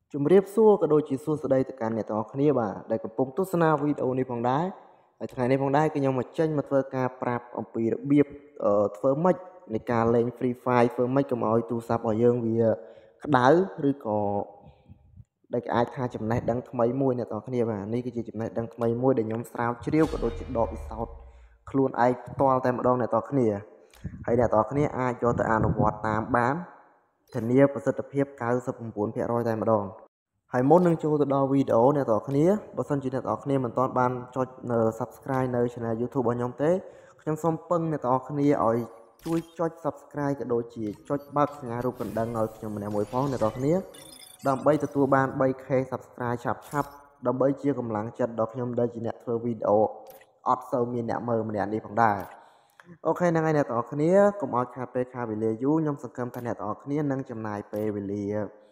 ជំរាបសួរក៏ដូចជាសួស្តីទៅកាន់អ្នកទាំងអស់គ្នាបាទដែលកំពុងទស្សនាវីដេអូនេះផងដែរហើយថ្ងៃនេះផងដែរគឺខ្ញុំមកចេញមកធ្វើការប្រាប់អំពីរបៀបធ្វើម៉េចនៃការលេង Free Fire ធ្វើម៉េចកុំឲ្យទូរស័ព្ទរបស់យើងវាក្តៅឬក៏ដែលអាចថាចំណេះដឹងថ្មីមួយអ្នកទាំងអស់គ្នាបាទនេះគឺជាចំណេះដឹងថ្មីមួយដែលខ្ញុំស្រាវជ្រាវក៏ដូចជាដកពិសោធន៍ខ្លួនឯងផ្ទាល់តែម្ដងអ្នកទាំងអស់គ្នាហើយអ្នកទាំងអស់គ្នាអាចយកទៅអនុវត្តតាមបានធានាប្រសិទ្ធភាព 99% តែម្ដងហើយមុននឹងចូលទៅដល់វីដេអូអ្នកទាំងអស់គ្នាបើសិនជាអ្នកទាំងអស់គ្នាមិនទាន់បានចុច Subscribe នៅ Channel YouTube របស់ខ្ញុំទេខ្ញុំសូមពឹងអ្នកទាំងអស់គ្នាឲ្យជួយចុច Subscribe ក៏ដូចជាចុចបើកសញ្ញារូបកណ្ដឹងឲ្យខ្ញុំម្នាក់មួយផងអ្នកទាំងអស់គ្នាដើម្បីទទួលបាន 3K Subscribe ឆាប់ដើម្បីជាកម្លាំងចិត្តដល់ខ្ញុំដែលជាអ្នកធ្វើវីដេអូអត់សូវមានអ្នកមើលម្នាក់នេះផងដែរអូខេហ្នឹងហើយអ្នកទាំងអស់គ្នាកុំឲ្យខាតពេលខាតវេលាយូរខ្ញុំសង្ឃឹមថាអ្នកទាំងអស់គ្នានឹងចំណាយពេលវេលា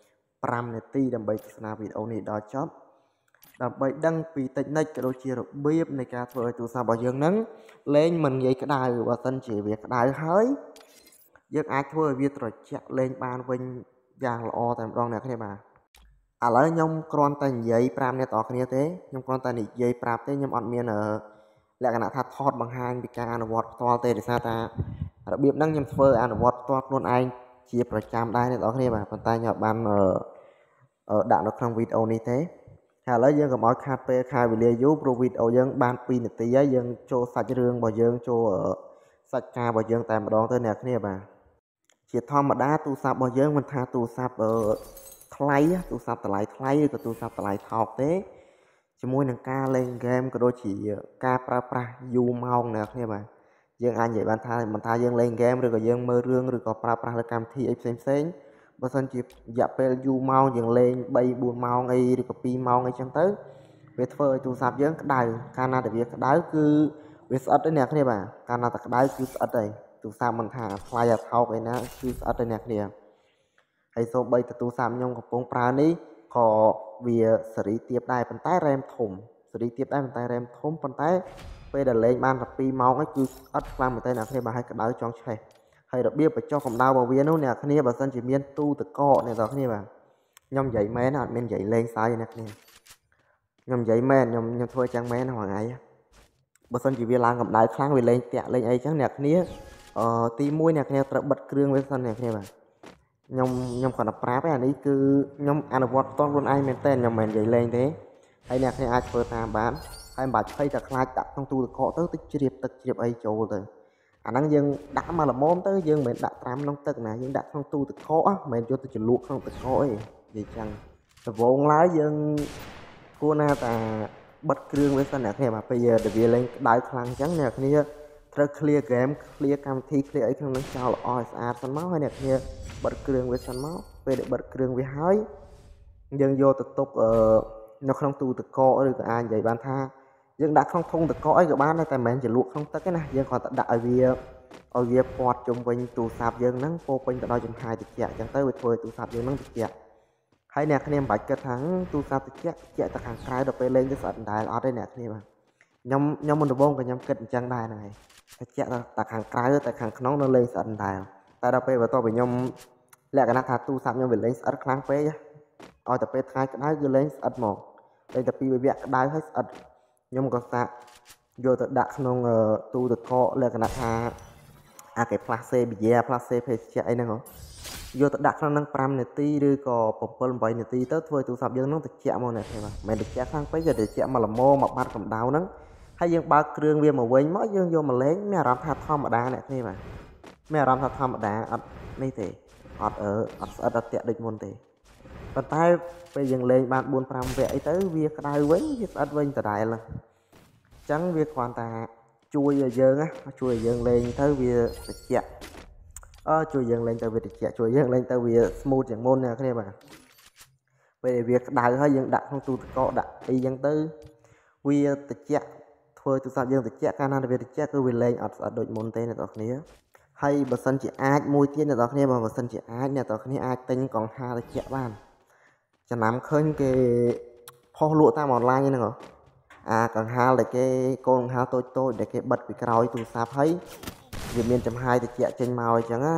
5នាទីដើម្បីទស្សនាវីដេអូនេះដល់ចប់ដើម្បីដឹងពីតិចនិចក៏ដូចជារបៀបនៃការធ្វើឲ្យទូរស័ព្ទរបស់យើងនឹងលេងមិនងាយក្តៅបើសិនជាវាក្តៅហើយយើងអាចធ្វើឲ្យវាត្រជាក់លេងបានវិញយ៉ាងល្អតែម្ដងអ្នកគ្នាបាទឥឡូវខ្ញុំគ្រាន់តែនិយាយប្រាប់អ្នកទាំងអស់គ្នាទេខ្ញុំគ្រាន់តែនិយាយប្រាប់ទេខ្ញុំអត់មានលក្ខណៈថាថតបង្ហាញពីការអនុវត្តផ្ទាល់ទេដោយសារថារបៀបហ្នឹងខ្ញុំធ្វើអនុវត្តផ្ទាល់ខ្លួនឯងជាប្រចាំដែរអ្នកទាំងអស់គ្នាបាទប៉ុន្តែខ្ញុំបានដាក់នៅក្នុងវីដេអូនេះទេហើយឥឡូវយើងកុំឲ្យខាតពេលខាតវេលាយូរព្រោះវីដេអូយើងបាន2នាទីហើយយើងចូលសាច់រឿងរបស់យើងចូលសាច់ការរបស់យើងតែម្ដងទៅអ្នកគ្នាបាទជាធម្មតាទូរស័ព្ទរបស់យើងមិនថាទូរស័ព្ទថ្លៃទូរស័ព្ទតម្លៃថ្លៃឬក៏ទូរស័ព្ទតម្លៃថោកទេជាមួយនឹងការលេងហ្គេមក៏ដូចជាការប្រើប្រាស់យូរម៉ោងអ្នកគ្នាបាទយើងអាចនិយាយបានថាមិនថាយើងលេងហ្គេមឬក៏យើងមើលរឿងឬក៏ប្រើប្រាស់លើកម្មវិធីអីផ្សេងបើសិនជារយៈពេលយូរម៉ោងយើងលេង3 4ម៉ោងអីឬក៏2ម៉ោងអីចឹងទៅវាធ្វើឲ្យទូរស័ព្ទយើងក្តៅកាលណាតែវាក្តៅគឺវាស្អិតទេអ្នកគ្នាបាទកាលណាតែក្តៅគឺស្អិតទេទូរស័ព្ទមិនថាថ្លៃអាថោកអីណាគឺស្អិតទេអ្នកគ្នាហើយសូម្បីតែទូរស័ព្ទខ្ញុំកំពុងប្រើនេះក៏វាសេរីទាបដែរប៉ុន្តែរ៉េមធំសេរីទាបដែរប៉ុន្តែរ៉េមធំប៉ុន្តែពេលដែលលេងបាន12ម៉ោងហ្នឹងគឺស្អិតខ្លាំងមែនទែនអ្នកគ្នាបាទហើយក្តៅចង់ឆេះហើយរបៀបបញ្ចុះកម្ដៅរបស់វានោះអ្នកគ្នាបើសិនជាមានទូទឹកកកអ្នកនរគ្នាបាទខ្ញុំនិយាយមែនអត់មាននិយាយលេងសើចអ្នកគ្នាខ្ញុំនិយាយមែនខ្ញុំធ្វើចឹងមែនហ្នឹងថ្ងៃបើសិនជាវាឡើងកម្ដៅខ្លាំងវាលេងតាក់លេងអីចឹងអ្នកគ្នាទី1អ្នកគ្នាត្រូវបិទគ្រឿងវាសិនអ្នកគ្នាបាទខ្ញុំគាត់តែប្រាប់ឯអានេះគឺខ្ញុំអនុវត្តផ្ទាល់ខ្លួនឯងមែនតើខ្ញុំមិននិយាយលេងទេហើយអ្នកគ្នាអាចធ្វើតាមបានហើយមិនបាច់ភ័យតែខ្លាចដាក់ក្នុងទូទឹកកកទៅជ្រាបទឹកជ្រាបអីចូលទៅអាហ្នឹងយើងដាក់មកល្មមទៅយើងមិនមែនដាក់ត្រាំក្នុងទឹកណាយើងដាក់ក្នុងទូទឹកកកមិនមែនយកទៅជ្រលក់ក្នុងទឹកកកអីនិយាយចឹងដំបូងឡើយយើងគួរណាតែបិទគ្រឿងវាសិនអ្នកគ្នាបាទពេលដែលវាលេងក្តៅខ្លាំងអញ្ចឹងអ្នកគ្នាត្រូវ clear game clear កម្មវិធី clear អីក្នុងនឹងចោលល្អឲ្យស្អាតសិនមកហើយអ្នកគ្នាបិទគ្រឿងវាសិនមកពេលដែលបិទគ្រឿងវាហើយយើងយកទៅទុកនៅក្នុងទូទឹកកកឬក៏អាចនិយាយបានថាយើងដាក់ក្នុងធុងទឹកកកអីក៏បានដែរតែមិនមែនជាលក់ក្នុងទឹកទេណាយើងគ្រាន់តែដាក់ឲ្យវាព័ទ្ធជុំវិញទូរស័ព្ទយើងហ្នឹងពោពេញទៅដោយចំហាយត្រជាក់អញ្ចឹងទៅវាធ្វើឲ្យទូរស័ព្ទយើងហ្នឹងត្រជាក់ហើយអ្នកគ្នាមិនបាច់គិតថាទូរស័ព្ទត្រជាក់ទៅខាងក្រៅដល់ពេលលេងទៅស្អិតដែរអត់ទេអ្នកគ្នាបាទខ្ញុំមុនដំបូងក៏ខ្ញុំគិតអញ្ចឹងដែរហ្នឹងហើយត្រជាក់តែខាងក្រៅតែខាងក្នុងនៅលេងស្អិតដែរតែដល់ពេលបន្ទាប់ពីខ្ញុំលក្ខណៈថាទូរស័ព្ទខ្ញុំវាលេងស្អិតខ្លាំងពេកឲ្យតែពេលថ្ងៃក្តៅគឺលេងស្អិតមកលេងតែពីវគ្គក្តៅហើយស្អិតខ្ញុំក៏សាកយកទៅដាក់ក្នុងទូទឹកកកលក្ខណៈថាអាគេផ្លាស់សេប៊ីយ៉ាផ្លាស់សេភេសជ្ជៈអីហ្នឹងយកទៅដាក់ក្នុងហ្នឹង5នាទីឬក៏7 8នាទីទៅធ្វើឲ្យទូរស័ព្ទយើងហ្នឹងត្រជាក់មកអ្នកទេបាទមិនត្រជាក់ខ្លាំងពេកតែត្រជាក់មកល្មមមកបាត់កម្ដៅហ្នឹងហើយយើងបើកគ្រឿងវាមកវិញមកយើងយកមកលេងមានអារម្មណ៍ថាធម្មតាអ្នកទេបាទមានអារម្មណ៍ថាធម្មតាអត់នេះទេអត់ស្អិតអត់តាក់ដូចមុនទេប៉ុន្តែពេលយើងលេងបាន4 5វគ្គអីទៅវាក្តៅវិញវាស្អិតវិញដដែលហ្នឹងអញ្ចឹងវាគ្រាន់តែជួយឲ្យយើងលេងទៅវាត្រជាក់ជួយយើងលេងទៅវាត្រជាក់ជួយយើងលេងទៅវា smooth ជាងមុនអ្នកគ្នាបាទពេលវាក្តៅហើយយើងដាក់ក្នុងទូទឹកកកដាក់អីចឹងទៅវាត្រជាក់ធ្វើទូរស័ព្ទយើងត្រជាក់កាលណាវាត្រជាក់គឺវាលេងអត់ស្អិតដូចមុនទេអ្នកនរគ្នាហើយបើសិនជាអាចមួយទៀតអ្នកនរគ្នាបើសិនជាអាចអ្នកនរគ្នាអាចទិញកង្ហារត្រជាក់បានចំណាំឃើញគេផុសលក់តាមអនឡាញហ្នឹងអាកង្ហារដែលគេកូនកង្ហារតូចដែលគេបិទពីក្រោយទូរស័ព្ទហើយវាមានចំហាយត្រជាក់ចេញមកអញ្ចឹងណា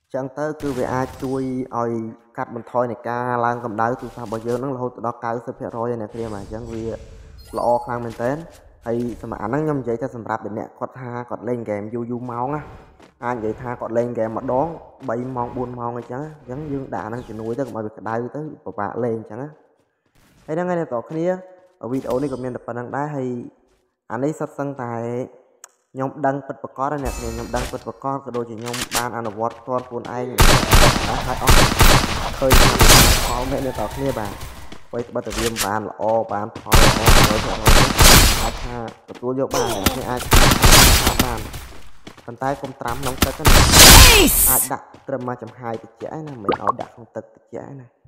chẳng tới cứ về ai chui oi cắt mình thôi này ca lang cầm đáy tôi sao bao giờ nó là hôn đó cao sắp hết rồi này kia mà chẳng vì lo khang mình tên hay mà anh đang nhâm vậy cho sầm rạp để nè quạt ha quạt lên kèm du máu á anh vậy tha quạt lên kèm mà đón bay mong buôn mong ấy chẳng giống dương đà đang chỉ nuôi tới mà việc đáy tới bà lên chẳng á hay đang nghe này tỏ kia ở video này comment được phần đá hay anh ấy sát sân tài nhóm đăng bật bật có đây nè nhóm đăng bật bật con cái đôi chỉ nhóm ban ăn vót con cuốn ai đã hai óc hơi khó mẹ nên tỏ kia bà quay bắt đầu viêm bàn là o bàn thôi ai ha tôi vô bàn này ai bàn bàn tay không trám nóng tới cái này ai đặt trầm mà chấm hai cái trái này mình ở đặt không tật cái trái này